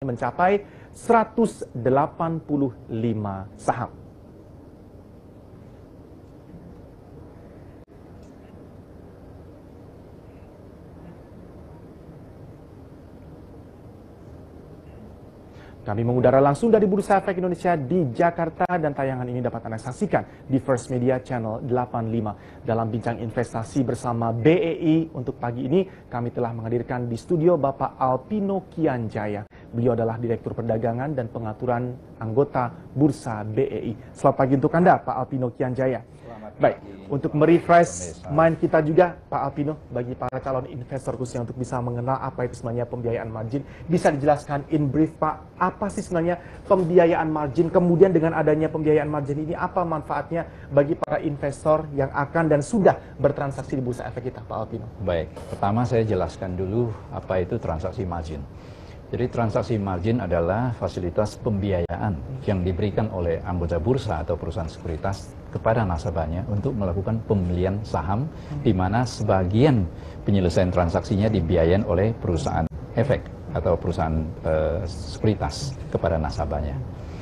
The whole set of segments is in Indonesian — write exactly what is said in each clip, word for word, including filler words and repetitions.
mencapai seratus delapan puluh lima saham. Kami mengudara langsung dari Bursa Efek Indonesia di Jakarta dan tayangan ini dapat Anda saksikan di First Media Channel delapan puluh lima. Dalam bincang investasi bersama B E I untuk pagi ini, kami telah menghadirkan di studio Bapak Alpino Kianjaya. Beliau adalah Direktur Perdagangan dan Pengaturan anggota Bursa B E I. Selamat pagi untuk Anda, Pak Alpino Kianjaya. Baik, untuk merefresh mind kita juga, Pak Alpino, bagi para calon investor khususnya untuk bisa mengenal apa itu sebenarnya pembiayaan margin, bisa dijelaskan in brief, Pak, apa sih sebenarnya pembiayaan margin, kemudian dengan adanya pembiayaan margin ini, apa manfaatnya bagi para investor yang akan dan sudah bertransaksi di Bursa Efek kita, Pak Alpino? Baik, pertama saya jelaskan dulu apa itu transaksi margin. Jadi transaksi margin adalah fasilitas pembiayaan yang diberikan oleh anggota bursa atau perusahaan sekuritas kepada nasabahnya untuk melakukan pembelian saham, di mana sebagian penyelesaian transaksinya dibiayain oleh perusahaan efek atau perusahaan uh, sekuritas kepada nasabahnya.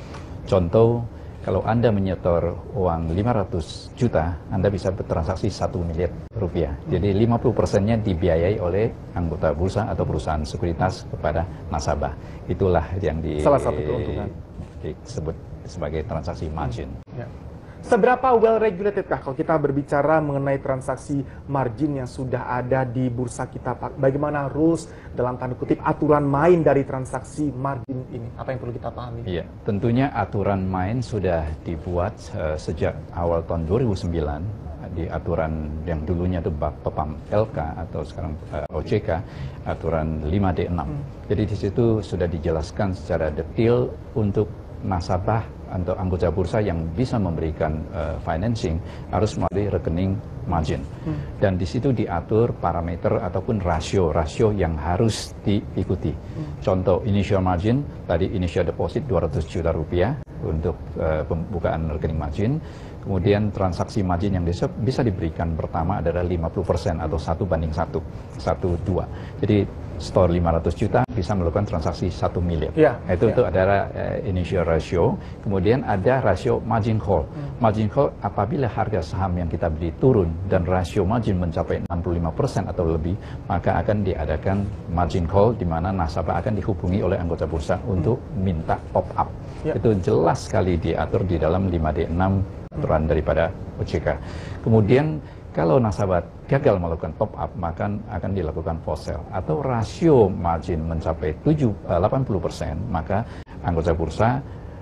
Contoh, kalau Anda menyetor uang lima ratus juta, Anda bisa bertransaksi satu miliar rupiah. Jadi lima puluh persennya dibiayai oleh anggota bursa atau perusahaan sekuritas kepada nasabah. Itulah yang di, salah satu keuntungan disebut sebagai transaksi margin. Ya. Seberapa well regulated kah kalau kita berbicara mengenai transaksi margin yang sudah ada di bursa kita, Pak? Bagaimana rules dalam tanda kutip aturan main dari transaksi margin ini? Apa yang perlu kita pahami? Iya, tentunya aturan main sudah dibuat uh, sejak awal tahun dua ribu sembilan di aturan yang dulunya itu Bapepam L K atau sekarang uh, O J K, aturan lima D enam. Hmm. Jadi di situ sudah dijelaskan secara detail untuk nasabah atau anggota bursa yang bisa memberikan uh, financing harus melalui rekening margin. Hmm. Dan di situ diatur parameter ataupun rasio, rasio yang harus diikuti. Hmm. Contoh initial margin, tadi initial deposit dua ratus juta rupiah untuk uh, pembukaan rekening margin. Kemudian transaksi margin yang bisa, bisa diberikan pertama adalah lima puluh persen atau satu banding satu, satu dua. Jadi store lima ratus juta bisa melakukan transaksi satu miliar. Ya, itu ya. Itu adalah uh, initial ratio. Kemudian ada rasio margin call. Hmm. Margin call apabila harga saham yang kita beli turun dan rasio margin mencapai enam puluh lima persen atau lebih, maka akan diadakan margin call di mana nasabah akan dihubungi oleh anggota bursa hmm. untuk minta top up. Ya. Itu jelas sekali diatur di dalam lima D enam aturan daripada O J K. Kemudian kalau nasabah gagal melakukan top up, maka akan dilakukan post sale atau rasio margin mencapai delapan puluh persen, maka anggota bursa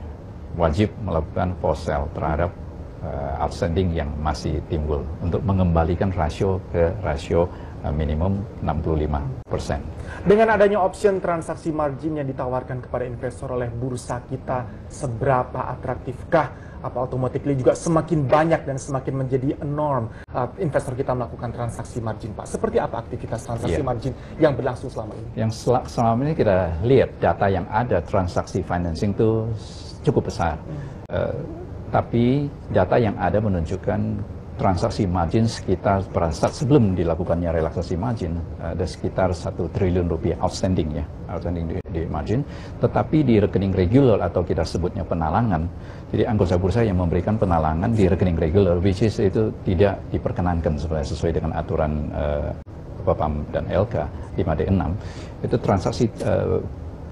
wajib melakukan post sale terhadap uh, outstanding yang masih timbul untuk mengembalikan rasio ke rasio uh, minimum enam puluh lima persen. Dengan adanya option transaksi margin yang ditawarkan kepada investor oleh bursa kita, seberapa atraktifkah? Apa automatically juga semakin banyak dan semakin menjadi norm uh, investor kita melakukan transaksi margin, Pak? Seperti apa aktivitas transaksi yeah. margin yang berlangsung selama ini? Yang sel selama ini kita lihat data yang ada transaksi financing itu cukup besar. Hmm. Uh, tapi data yang ada menunjukkan transaksi margin sekitar pada saat sebelum dilakukannya relaksasi margin ada sekitar satu triliun rupiah outstanding ya, outstanding di, di margin. Tetapi di rekening regular atau kita sebutnya penalangan, jadi anggota bursa yang memberikan penalangan di rekening regular, which is itu tidak diperkenankan sebenarnya sesuai dengan aturan uh, Bapepam dan L K lima D enam, itu transaksi uh,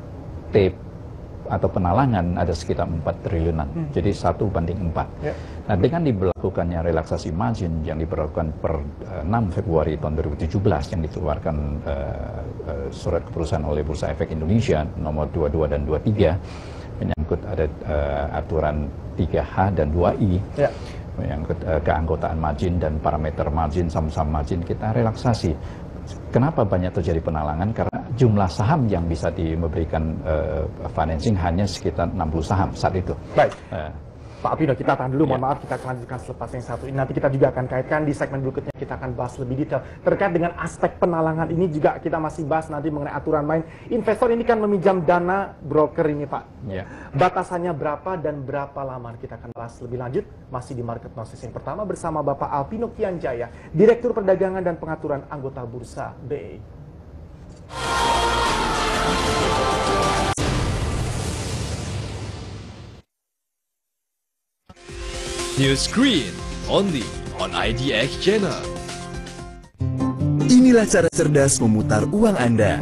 T atau penalangan ada sekitar empat triliunan, hmm. jadi satu banding empat. Yeah. Nah, dengan diberlakukannya relaksasi margin yang diberlakukan per uh, enam Februari tahun dua ribu tujuh belas yang dikeluarkan uh, uh, surat keputusan oleh Bursa Efek Indonesia nomor dua puluh dua dan dua puluh tiga menyangkut ada uh, aturan tiga H dan dua I. Yeah. Menyangkut uh, keanggotaan margin dan parameter margin, saham-saham margin kita relaksasi. Kenapa banyak terjadi penalangan? Karena jumlah saham yang bisa diberikan uh, financing hanya sekitar enam puluh saham saat itu. Baik. Uh, Pak Alpino, kita tahan dulu, mohon ya. maaf, kita akan lanjutkan selepas yang satu ini. Nanti kita juga akan kaitkan di segmen berikutnya, kita akan bahas lebih detail. Terkait dengan aspek penalangan ini juga kita masih bahas nanti mengenai aturan main. Investor ini kan meminjam dana broker ini, Pak. Ya. Batasannya berapa dan berapa lama? Kita akan bahas lebih lanjut, masih di Market Notice yang pertama bersama Bapak Alpino Kianjaya, Direktur Perdagangan dan Pengaturan Anggota Bursa B E I. New screen, only on I D X Channel. Inilah cara cerdas memutar uang Anda.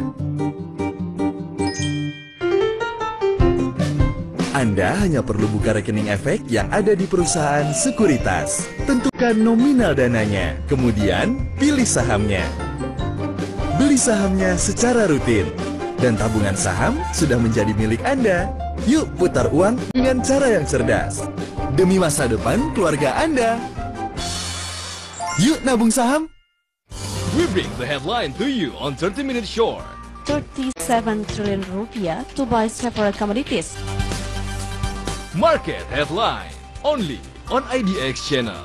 Anda hanya perlu buka rekening efek yang ada di perusahaan sekuritas. Tentukan nominal dananya, kemudian pilih sahamnya. Beli sahamnya secara rutin, dan tabungan saham sudah menjadi milik Anda. Yuk putar uang dengan cara yang cerdas. Demi masa depan keluarga Anda. Yuk nabung saham. We bring the headline to you on thirty minute short. thirty-seven triliun rupiah to buy several commodities. Market headline, only on I D X Channel.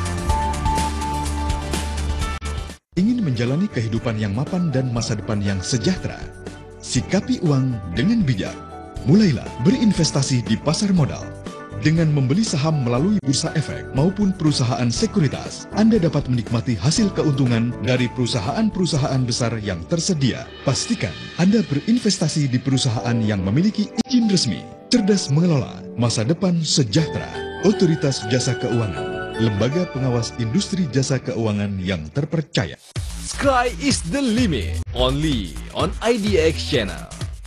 Ingin menjalani kehidupan yang mapan dan masa depan yang sejahtera? Sikapi uang dengan bijak. Mulailah berinvestasi di pasar modal. Dengan membeli saham melalui bursa efek maupun perusahaan sekuritas, Anda dapat menikmati hasil keuntungan dari perusahaan-perusahaan besar yang tersedia. Pastikan Anda berinvestasi di perusahaan yang memiliki izin resmi. Cerdas mengelola masa depan sejahtera. Otoritas Jasa Keuangan, lembaga pengawas industri jasa keuangan yang terpercaya. Sky is the limit, only on I D X Channel.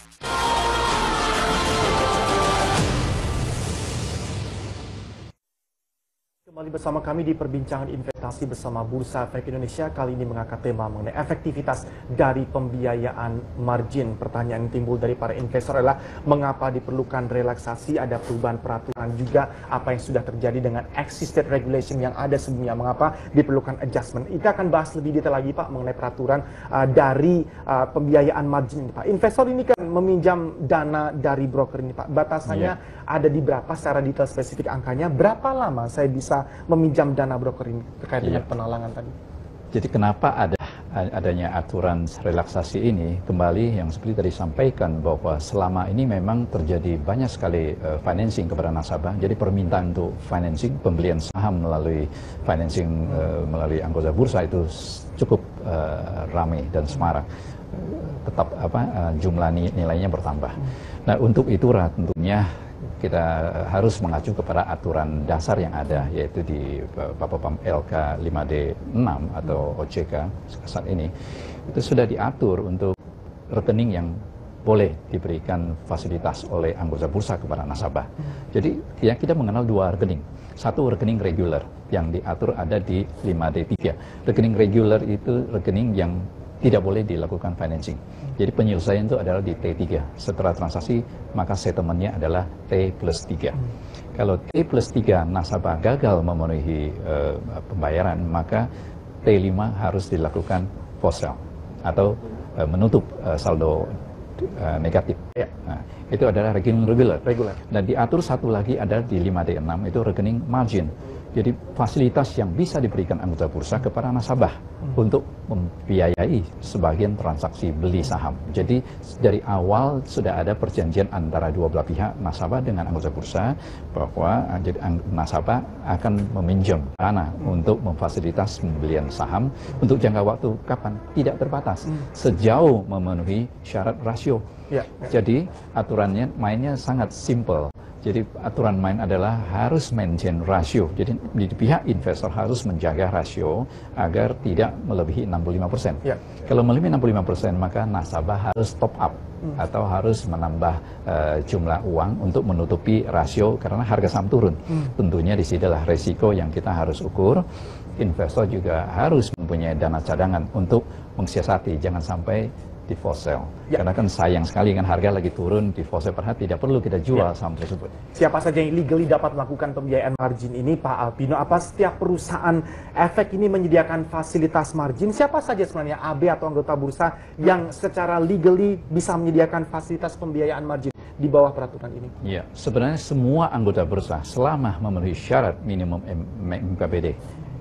Kembali bersama kami di perbincangan investasi bersama Bursa Efek Indonesia. Kali ini mengangkat tema mengenai efektivitas dari pembiayaan margin. Pertanyaan yang timbul dari para investor adalah mengapa diperlukan relaksasi, ada perubahan peraturan juga, apa yang sudah terjadi dengan existing regulation yang ada sebelumnya, mengapa diperlukan adjustment. Kita akan bahas lebih detail lagi Pak mengenai peraturan uh, dari uh, pembiayaan margin ini Pak. Investor ini kan meminjam dana dari broker ini Pak. Batasannya yeah. ada di berapa secara detail spesifik angkanya, berapa lama saya bisa meminjam dana broker ini terkait dengan penalangan tadi. Jadi kenapa ada adanya aturan relaksasi ini? Kembali yang seperti tadi sampaikan bahwa selama ini memang terjadi banyak sekali uh, financing kepada nasabah. Jadi permintaan untuk financing, pembelian saham melalui financing uh, melalui anggota bursa itu cukup uh, ramai dan semarak. Uh, tetap apa uh, jumlah nilainya bertambah. Nah untuk itulah tentunya kita harus mengacu kepada aturan dasar yang ada, yaitu di Bapepam L K lima D enam atau O J K saat ini. Itu sudah diatur untuk rekening yang boleh diberikan fasilitas oleh anggota bursa kepada nasabah. Jadi ya, kita mengenal dua rekening. Satu rekening reguler yang diatur ada di lima D tiga. Rekening reguler itu rekening yang tidak boleh dilakukan financing. Jadi penyelesaian itu adalah di T tiga. Setelah transaksi, maka settlementnya adalah T plus tiga. Kalau T plus tiga nasabah gagal memenuhi uh, pembayaran, maka T lima harus dilakukan post sale atau uh, menutup uh, saldo uh, negatif. Ya. Nah, itu adalah rekening reguler. reguler. Dan diatur satu lagi ada di lima D enam, itu rekening margin. Jadi fasilitas yang bisa diberikan anggota bursa kepada nasabah hmm. untuk membiayai sebagian transaksi beli saham. Jadi dari awal sudah ada perjanjian antara dua belah pihak, nasabah dengan anggota bursa, bahwa jadi nasabah akan meminjam dana hmm. untuk memfasilitas pembelian saham untuk jangka waktu kapan? Tidak terbatas, hmm. sejauh memenuhi syarat rasio. Ya, ya. Jadi aturannya mainnya sangat simple. Jadi aturan main adalah harus maintain rasio. Jadi di pihak investor harus menjaga rasio agar tidak melebihi enam puluh lima persen. Ya. Kalau melebihi enam puluh lima persen maka nasabah harus top up hmm. atau harus menambah uh, jumlah uang untuk menutupi rasio karena harga saham turun. Hmm. Tentunya di sini adalah resiko yang kita harus ukur. Investor juga harus mempunyai dana cadangan untuk mensiasati jangan sampai di force sale. Ya. Karena kan sayang sekali kan harga lagi turun, di force sale padahal tidak perlu kita jual ya. saham tersebut. Siapa saja yang legally dapat melakukan pembiayaan margin ini, Pak Alpino? Apa setiap perusahaan efek ini menyediakan fasilitas margin? Siapa saja sebenarnya A B atau anggota bursa yang secara legally bisa menyediakan fasilitas pembiayaan margin di bawah peraturan ini? Iya, sebenarnya semua anggota bursa selama memenuhi syarat minimum M K B D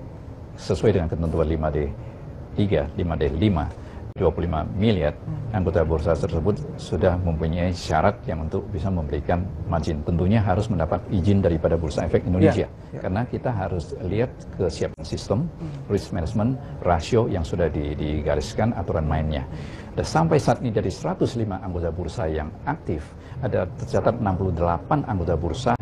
sesuai dengan ketentuan lima D tiga, lima D lima, dua puluh lima miliar, anggota bursa tersebut sudah mempunyai syarat yang untuk bisa memberikan margin. Tentunya harus mendapat izin daripada Bursa Efek Indonesia. Ya, ya. Karena kita harus lihat kesiapan sistem, risk management, rasio yang sudah digariskan aturan mainnya. Dan sampai saat ini dari seratus lima anggota bursa yang aktif, ada tercatat enam puluh delapan anggota bursa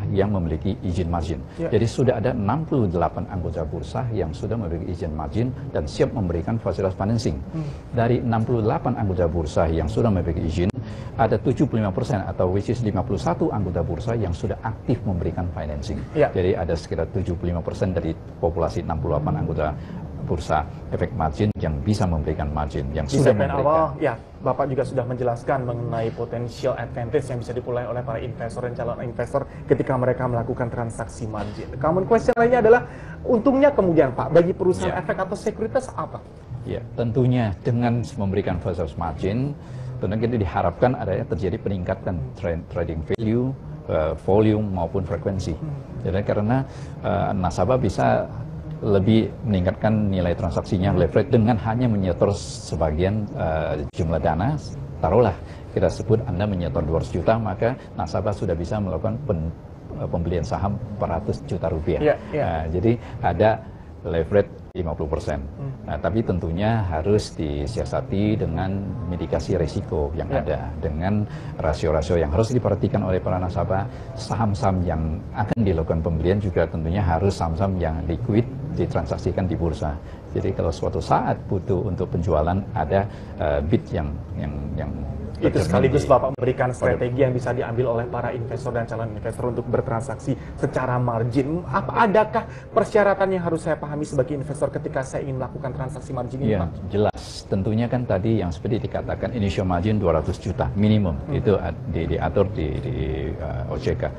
yang memiliki izin margin. Ya. Jadi sudah ada enam puluh delapan anggota bursa yang sudah memiliki izin margin dan siap memberikan fasilitas financing. Hmm. Dari enam puluh delapan anggota bursa yang sudah memiliki izin, ada tujuh puluh lima persen atau which is lima puluh satu anggota bursa yang sudah aktif memberikan financing. Ya. Jadi ada sekitar tujuh puluh lima persen dari populasi enam puluh delapan anggota bursa efek margin yang bisa memberikan margin, yang di sudah segmen memberikan. awal, ya, Bapak juga sudah menjelaskan mengenai potensial advantage yang bisa diperoleh oleh para investor dan calon investor ketika mereka melakukan transaksi margin. Common question lainnya adalah, untungnya kemudian Pak, bagi perusahaan Ya. efek atau sekuritas apa? Ya, tentunya dengan memberikan fasilitas margin, tentunya kita diharapkan adanya terjadi peningkatan trend, trading value, uh, volume maupun frekuensi. Jadi karena uh, nasabah bisa lebih meningkatkan nilai transaksinya leverage dengan hanya menyetor sebagian uh, jumlah dana. Taruhlah kita sebut Anda menyetor dua ratus juta, maka nasabah sudah bisa melakukan pen, uh, pembelian saham empat ratus juta rupiah. Yeah, yeah. Nah, jadi ada leverage lima puluh persen. Hmm. Nah, tapi tentunya harus disiasati dengan mitigasi risiko yang ya. ada, dengan rasio-rasio yang harus diperhatikan oleh para nasabah. Saham-saham yang akan dilakukan pembelian juga tentunya harus saham-saham yang liquid, ditransaksikan di bursa. Jadi kalau suatu saat butuh untuk penjualan, ada uh, bid yang yang yang itu sekaligus Bapak memberikan strategi yang bisa diambil oleh para investor dan calon investor untuk bertransaksi secara margin. Apa adakah persyaratan yang harus saya pahami sebagai investor ketika saya ingin melakukan transaksi margin ini, ya, Pak? Jelas. Tentunya kan tadi yang seperti dikatakan initial margin dua ratus juta minimum. Hmm. Itu di, diatur di, di uh, O J K.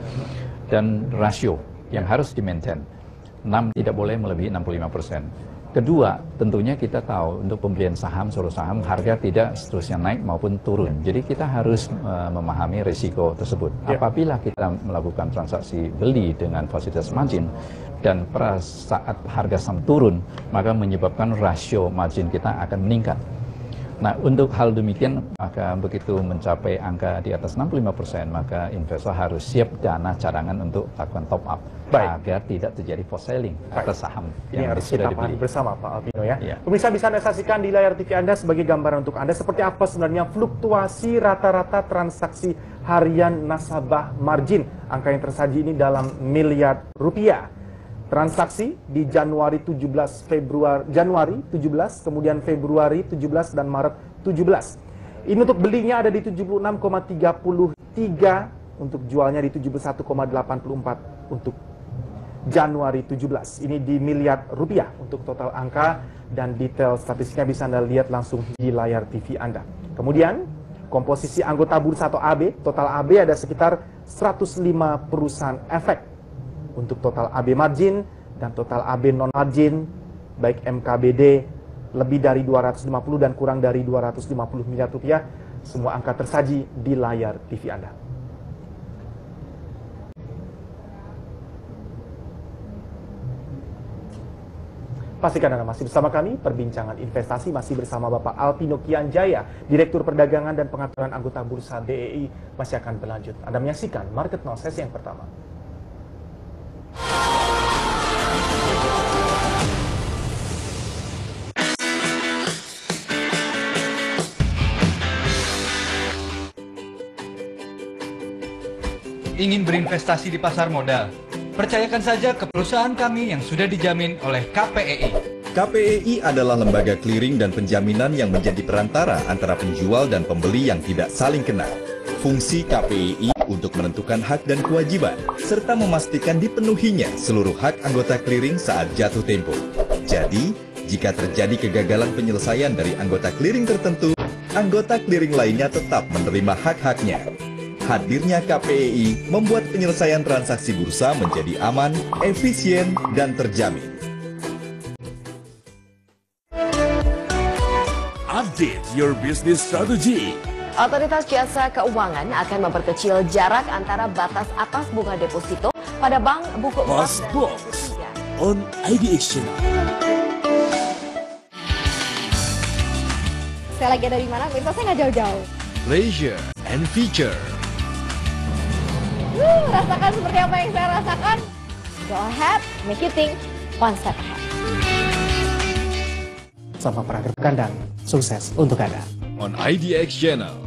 Dan rasio yang harus di-maintain, enam tidak boleh melebihi enam puluh lima persen. Kedua, tentunya kita tahu untuk pembelian saham, suruh saham, harga tidak seterusnya naik maupun turun. Jadi kita harus uh, memahami risiko tersebut. Ya. Apabila kita melakukan transaksi beli dengan fasilitas margin, dan pada saat harga saham turun, maka menyebabkan rasio margin kita akan meningkat. Nah, untuk hal demikian, maka begitu mencapai angka di atas enam puluh lima persen, maka investor harus siap dana cadangan untuk lakukan top up. Baik. Agar tidak terjadi forced selling atas saham yang, yang harus sudah kita pahami dibeli bersama Pak Albino ya. Ya. Pemirsa bisa Anda saksikan di layar T V Anda sebagai gambaran untuk Anda seperti apa sebenarnya fluktuasi rata-rata transaksi harian nasabah margin. Angka yang tersaji ini dalam miliar rupiah. Transaksi di Januari tujuh belas Februari Januari tujuh belas, kemudian Februari tujuh belas dan Maret tujuh belas. Ini untuk belinya ada di tujuh puluh enam koma tiga tiga, untuk jualnya di tujuh puluh satu koma delapan empat untuk Januari tujuh belas. Ini di miliar rupiah untuk total angka, dan detail statistiknya bisa Anda lihat langsung di layar T V Anda. Kemudian komposisi anggota bursa atau A B, total A B ada sekitar seratus lima perusahaan efek. Untuk total A B margin dan total A B non margin, baik M K B D lebih dari dua ratus lima puluh dan kurang dari dua ratus lima puluh miliar rupiah, semua angka tersaji di layar T V Anda. Pastikan Anda masih bersama kami, perbincangan investasi masih bersama Bapak Alpino Kianjaya, Direktur Perdagangan dan Pengaturan Anggota Bursa B E I, masih akan berlanjut. Anda menyaksikan Market Now sesi yang pertama. Ingin berinvestasi di pasar modal? Percayakan saja ke perusahaan kami yang sudah dijamin oleh K P E I. K P E I adalah lembaga clearing dan penjaminan yang menjadi perantara antara penjual dan pembeli yang tidak saling kenal. Fungsi K P E I untuk menentukan hak dan kewajiban, serta memastikan dipenuhinya seluruh hak anggota clearing saat jatuh tempo. Jadi, jika terjadi kegagalan penyelesaian dari anggota clearing tertentu, anggota clearing lainnya tetap menerima hak-haknya. Hadirnya K P E I membuat penyelesaian transaksi bursa menjadi aman, efisien, dan terjamin. Update your business strategy. Otoritas Jasa Keuangan akan memperkecil jarak antara batas atas bunga deposito pada bank buku Boss Box on I D X Channel. Saya lagi ada di mana? Mirsa, saya nggak jauh-jauh. Leisure and feature. Uh, rasakan seperti apa yang saya rasakan? Go ahead, make you think one step ahead. Sama para rekan dan sukses untuk Anda. On I D X Channel.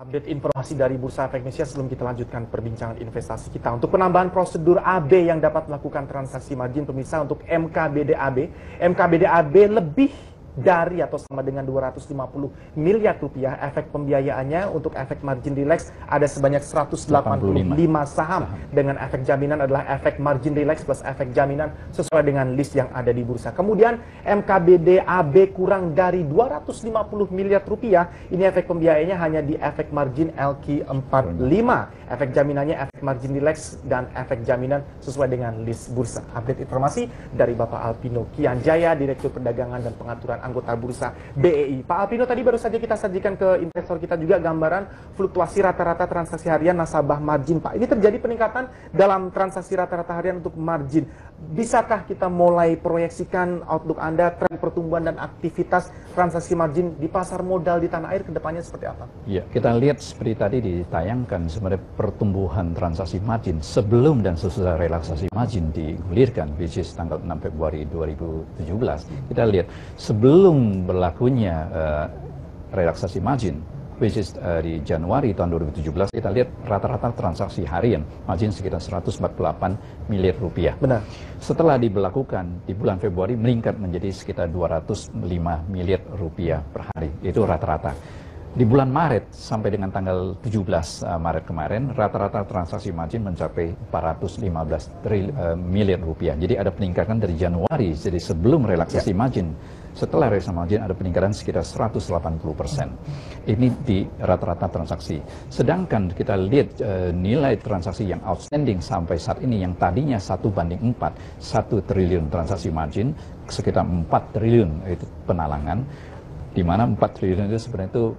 Update informasi dari Bursa Efek Indonesia sebelum kita lanjutkan perbincangan investasi kita. Untuk penambahan prosedur A B yang dapat melakukan transaksi margin pemirsa untuk M K B D A B. M K B D A B lebih dari atau sama dengan dua ratus lima puluh miliar rupiah. Efek pembiayaannya untuk efek margin relax ada sebanyak seratus delapan puluh lima saham. Dengan efek jaminan adalah efek margin relax plus efek jaminan sesuai dengan list yang ada di bursa. Kemudian M K B D A B kurang dari dua ratus lima puluh miliar rupiah. Ini efek pembiayaannya hanya di efek margin L Q empat puluh lima. Efek jaminannya efek margin relax dan efek jaminan sesuai dengan list bursa. Update informasi dari Bapak Alpino Kianjaya, Direktur Perdagangan dan Pengaturan Anggota Bursa B E I. Pak Alpino, tadi baru saja kita sajikan ke investor kita juga gambaran fluktuasi rata-rata transaksi harian nasabah margin, Pak. Ini terjadi peningkatan dalam transaksi rata-rata harian untuk margin. Bisakah kita mulai proyeksikan outlook Anda, tren pertumbuhan dan aktivitas transaksi margin di pasar modal di tanah air ke depannya seperti apa? Ya, kita lihat seperti tadi ditayangkan sebenarnya pertumbuhan transaksi margin sebelum dan sesudah relaksasi margin digulirkan, which is tanggal enam Februari dua ribu tujuh belas. Kita lihat sebelum berlakunya uh, relaksasi margin, which is uh, di Januari tahun dua ribu tujuh belas, kita lihat rata-rata transaksi harian margin sekitar seratus empat puluh delapan miliar rupiah. Benar. Setelah diberlakukan di bulan Februari meningkat menjadi sekitar dua ratus lima miliar rupiah per hari. Itu rata-rata. Di bulan Maret sampai dengan tanggal tujuh belas uh, Maret kemarin, rata-rata transaksi margin mencapai empat ratus lima belas tril, uh, miliar rupiah. Jadi ada peningkatan dari Januari, jadi sebelum relaksasi ya. margin. Setelah relaksasi margin ada peningkatan sekitar seratus delapan puluh persen. Ini di rata-rata transaksi. Sedangkan kita lihat uh, nilai transaksi yang outstanding sampai saat ini yang tadinya satu banding empat, satu triliun transaksi margin, sekitar empat triliun itu penalangan, di mana empat triliun itu sebenarnya itu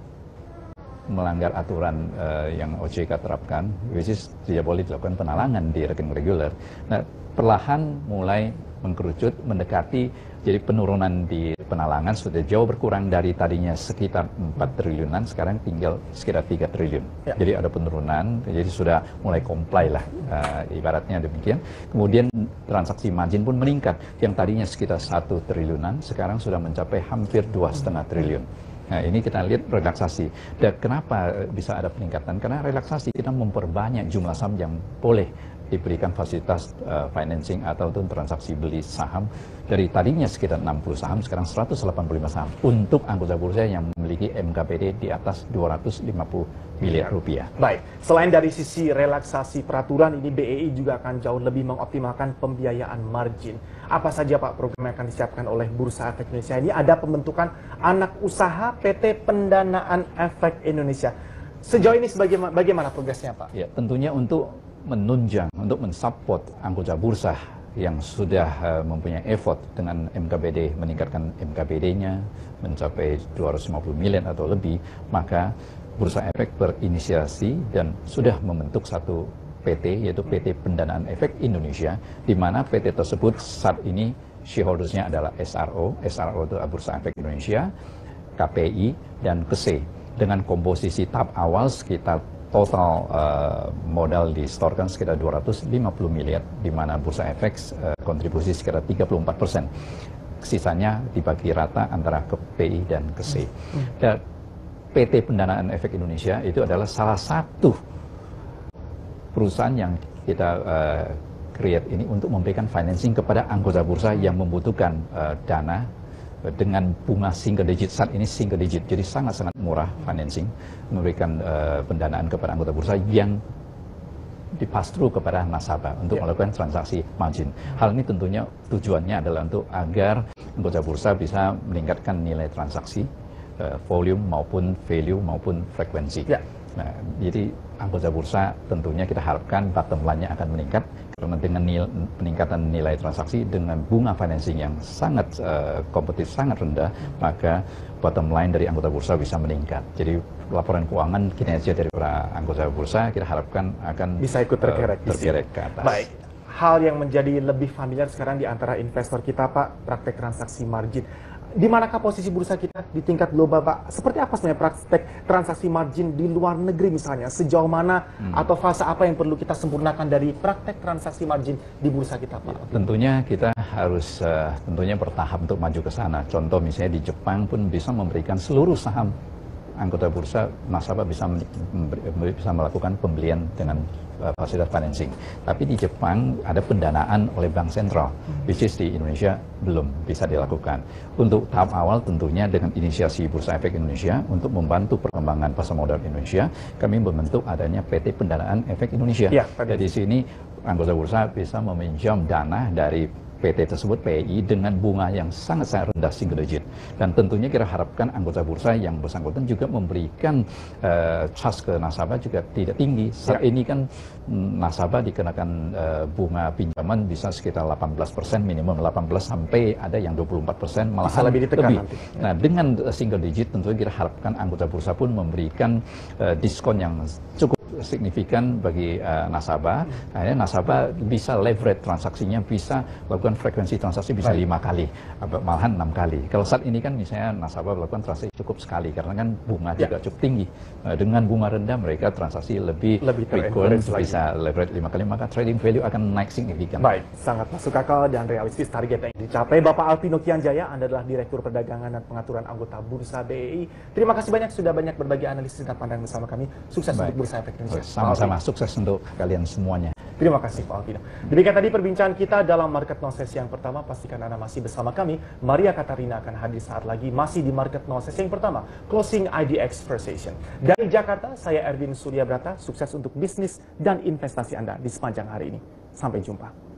melanggar aturan uh, yang O J K terapkan, which is tidak boleh dilakukan penalangan di rekening reguler. Nah, perlahan mulai mengkerucut, mendekati, jadi penurunan di penalangan sudah jauh berkurang dari tadinya sekitar empat triliunan, sekarang tinggal sekitar tiga triliun. Ya. Jadi ada penurunan, jadi sudah mulai comply lah, uh, ibaratnya demikian. Kemudian transaksi margin pun meningkat, yang tadinya sekitar satu triliunan, sekarang sudah mencapai hampir dua setengah triliun. Nah, ini kita lihat relaksasi. Dan kenapa bisa ada peningkatan? Karena relaksasi kita memperbanyak jumlah saham yang boleh diberikan fasilitas uh, financing atau transaksi beli saham. Dari tadinya sekitar enam puluh saham, sekarang seratus delapan puluh lima saham. Untuk anggota bursa yang memiliki M K B D di atas dua ratus lima puluh miliar rupiah. Baik, selain dari sisi relaksasi peraturan, ini B E I juga akan jauh lebih mengoptimalkan pembiayaan margin. Apa saja Pak program yang akan disiapkan oleh Bursa Efek Indonesia? Ini ada pembentukan anak usaha P T Pendanaan Efek Indonesia. Sejauh ini bagaimana, bagaimana progresnya Pak? Ya, tentunya untuk menunjang, untuk mensupport anggota bursa yang sudah uh, mempunyai effort dengan M K B D, meningkatkan M K B D-nya mencapai dua ratus lima puluh miliar atau lebih, maka Bursa Efek berinisiasi dan sudah membentuk satu P T, yaitu P T Pendanaan Efek Indonesia, di mana P T tersebut saat ini shareholders-nya adalah S R O, S R O itu Bursa Efek Indonesia, K P I, dan K S E. Dengan komposisi tahap awal sekitar total uh, modal disetorkan sekitar dua ratus lima puluh miliar, di mana Bursa Efek uh, kontribusi sekitar tiga puluh empat persen. Sisanya dibagi rata antara K P I dan K S E. Dan P T Pendanaan Efek Indonesia itu adalah salah satu perusahaan yang kita uh, create ini untuk memberikan financing kepada anggota bursa yang membutuhkan uh, dana dengan bunga single digit. Saat ini single digit, jadi sangat-sangat murah financing, memberikan uh, pendanaan kepada anggota bursa yang dipass-through kepada nasabah untuk yeah. melakukan transaksi margin. Hal ini tentunya tujuannya adalah untuk agar anggota bursa bisa meningkatkan nilai transaksi, uh, volume maupun value maupun frekuensi. Yeah. Nah, jadi anggota bursa tentunya kita harapkan bottom line-nya akan meningkat, karena dengan nil, peningkatan nilai transaksi dengan bunga financing yang sangat uh, kompetitif, sangat rendah, maka bottom line dari anggota bursa bisa meningkat. Jadi laporan keuangan kinerja dari para anggota bursa kita harapkan akan bisa ikut terkerek, uh, terkerek ke atas. Baik. Hal yang menjadi lebih familiar sekarang di antara investor kita, Pak, praktek transaksi margin. Di manakah posisi bursa kita di tingkat global, Pak? Seperti apa sebenarnya praktek transaksi margin di luar negeri misalnya? Sejauh mana hmm. atau fase apa yang perlu kita sempurnakan dari praktek transaksi margin di bursa kita, Pak? Ya, tentunya kita harus uh, tentunya bertahap untuk maju ke sana. Contoh misalnya di Jepang pun bisa memberikan seluruh saham anggota bursa nasabah bisa bisa melakukan pembelian dengan uh, fasilitas financing. Tapi di Jepang ada pendanaan oleh bank sentral, which is di Indonesia belum bisa dilakukan. Untuk tahap awal tentunya dengan inisiasi Bursa Efek Indonesia untuk membantu perkembangan pasar modal Indonesia, kami membentuk adanya P T Pendanaan Efek Indonesia. Ya, jadi di sini anggota bursa bisa meminjam dana dari P T tersebut, P I, dengan bunga yang sangat-sangat rendah, single digit. Dan tentunya kita harapkan anggota bursa yang bersangkutan juga memberikan uh, trust ke nasabah juga tidak tinggi. Saat ya. ini kan nasabah dikenakan uh, bunga pinjaman bisa sekitar delapan belas persen, minimum delapan belas sampai ada yang dua puluh empat persen, malahan bisa lebih ditekan lebih. Nanti. Nah, dengan single digit tentunya kita harapkan anggota bursa pun memberikan uh, diskon yang cukup signifikan bagi uh, nasabah. Akhirnya nasabah bisa leverage transaksinya, bisa melakukan frekuensi transaksi bisa lima kali, malahan enam kali. Kalau saat ini kan misalnya nasabah melakukan transaksi cukup sekali karena kan bunga ya. juga cukup tinggi. Uh, dengan bunga rendah mereka transaksi lebih, lebih frequent, bisa leverage lima kali, maka trading value akan naik signifikan. Baik, sangat masuk akal dan realistis target yang dicapai. Bapak Alvino Kianjaya, Anda adalah Direktur Perdagangan dan Pengaturan Anggota Bursa B E I. Terima kasih banyak sudah banyak berbagi analisis dan pandangan bersama kami. Sukses Baik. untuk Bursa Efek Indonesia. Sama-sama, sukses untuk kalian semuanya. Terima kasih Pak Alvino. Demikian tadi perbincangan kita dalam Market Now sesi yang pertama. Pastikan Anda masih bersama kami. Maria Katarina akan hadir saat lagi masih di Market Now sesi yang pertama. Closing I D X First Session. Dari Jakarta, saya Erwin Suryabrata. Sukses untuk bisnis dan investasi Anda di sepanjang hari ini. Sampai jumpa.